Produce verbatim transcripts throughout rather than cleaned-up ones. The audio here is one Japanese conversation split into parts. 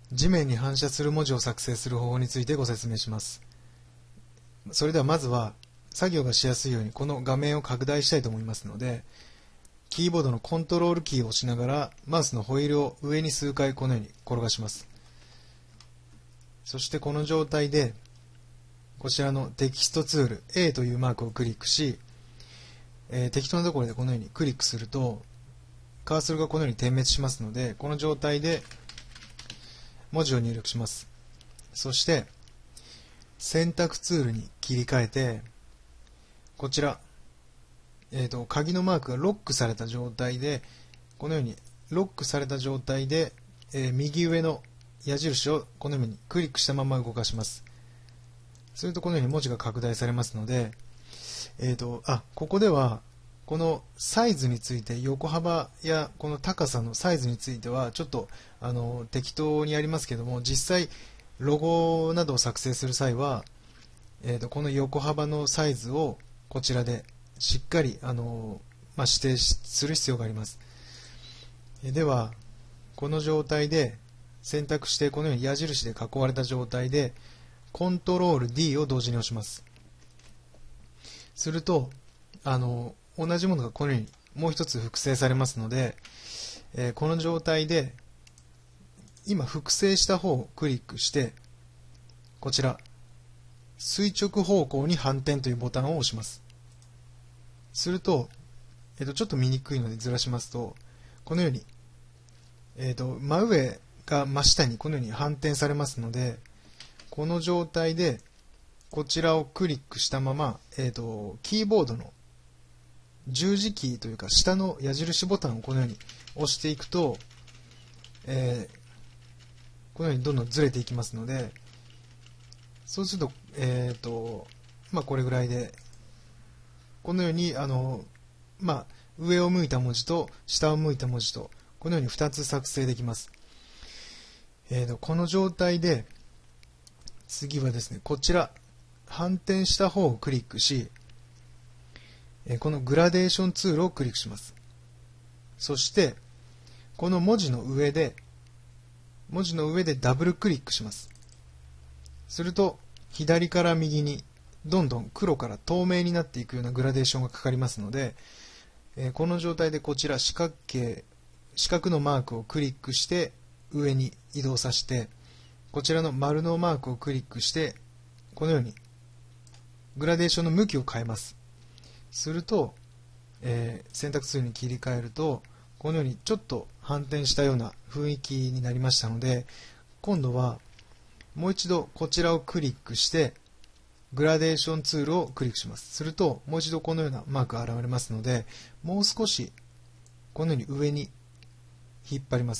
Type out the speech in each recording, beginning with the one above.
地面に反射する文字を作成する方法についてご説明します。それではまずは作業がしやすいようにこの画面を拡大したいと思いますので、キーボードのコントロールキーを押しながらマウスのホイールを上に数回このように転がします。そしてこの状態でこちらのテキストツール A というマークをクリックし、えー、適当なところでこのようにクリックするとカーソルがこのように点滅しますので、この状態で文字を入力します。そして選択ツールに切り替えて、こちら、えーと、鍵のマークがロックされた状態で、このようにロックされた状態で、えー、右上の矢印をこのようにクリックしたまま動かします。するとこのように文字が拡大されますので、えーと、あ、ここではこのサイズについて、横幅やこの高さのサイズについてはちょっとあの適当にやりますけども、実際ロゴなどを作成する際は、えーと、この横幅のサイズをこちらでしっかりあの、まあ、指定する必要があります。ではこの状態で選択して、このように矢印で囲われた状態でコントロール ディー を同時に押します。するとあの同じものがこのようにもう一つ複製されますので、えー、この状態で今複製した方をクリックして、こちら垂直方向に反転というボタンを押します。すると、えー、とちょっと見にくいのでずらしますと、このように、えー、と真上が真下にこのように反転されますので、この状態でこちらをクリックしたまま、えー、とキーボードの十字キーというか下の矢印ボタンをこのように押していくと、えー、このようにどんどんずれていきますので、そうすると、えーとまあ、これぐらいでこのようにあの、まあ、上を向いた文字と下を向いた文字とこのようにふたつ作成できます。えーとこの状態で次はですね、こちら反転した方をクリックし、このグラデーションツールをクリックします。そしてこの文字の上で文字の上でダブルクリックします。すると左から右にどんどん黒から透明になっていくようなグラデーションがかかりますので、この状態でこちら四角形四角のマークをクリックして上に移動させて、こちらの丸のマークをクリックしてこのようにグラデーションの向きを変えます。すると、えー、選択ツールに切り替えるとこのようにちょっと反転したような雰囲気になりましたので、今度はもう一度こちらをクリックしてグラデーションツールをクリックします。するともう一度このようなマークが現れますので、もう少しこのように上に引っ張ります。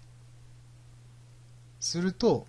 すると、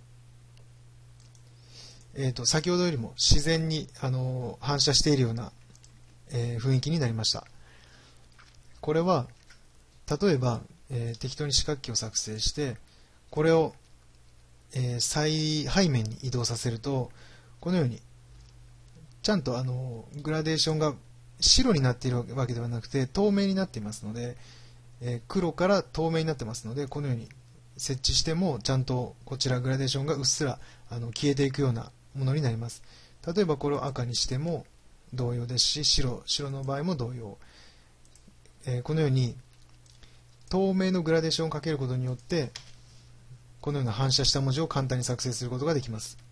えーと、先ほどよりも自然に、あのー、反射しているような、えー、雰囲気になりました。これは例えば、えー、適当に四角形を作成してこれを、えー、最背面に移動させると、このようにちゃんとあのグラデーションが白になっているわけではなくて透明になっていますので、えー、黒から透明になってますので、このように設置してもちゃんとこちらグラデーションがうっすらあの消えていくようなものになります。例えばこれを赤にしても同様ですし、白、白の場合も同様、えー、このように透明のグラデーションをかけることによってこのような反射した文字を簡単に作成することができます。